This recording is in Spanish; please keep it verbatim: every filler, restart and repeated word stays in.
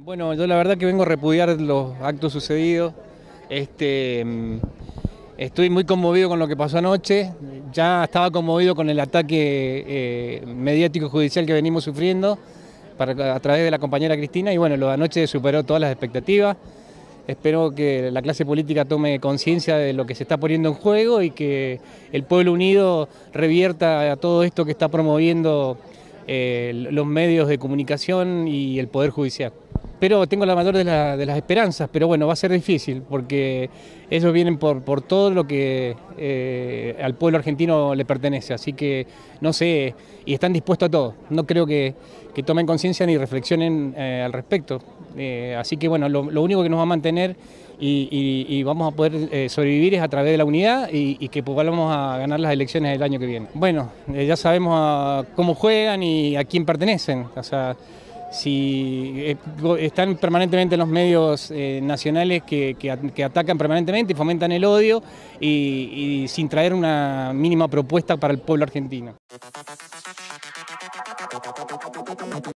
Bueno, yo la verdad que vengo a repudiar los actos sucedidos. Este, mm, estoy muy conmovido con lo que pasó anoche. Ya estaba conmovido con el ataque eh, mediático judicial que venimos sufriendo para- a través de la compañera Cristina, y bueno, lo de anoche superó todas las expectativas. Espero que la clase política tome conciencia de lo que se está poniendo en juego y que el pueblo unido revierta a todo esto que está promoviendo eh, los medios de comunicación y el Poder Judicial. Pero tengo la mayor de, la- de las esperanzas, pero bueno, va a ser difícil porque ellos vienen por, por todo lo que eh, al pueblo argentino le pertenece, así que no sé, y están dispuestos a todo. No creo que, que tomen conciencia ni reflexionen eh, al respecto. Eh, así que bueno, lo, lo único que nos va a mantener y, y- y vamos a poder eh, sobrevivir es a través de la unidad y, y que vamos a ganar las elecciones del año que viene. Bueno, eh, ya sabemos a cómo juegan y a quién pertenecen. O sea, si eh, están permanentemente en los medios eh, nacionales que, que, que atacan permanentemente y fomentan el odio y, y sin traer una mínima propuesta para el pueblo argentino.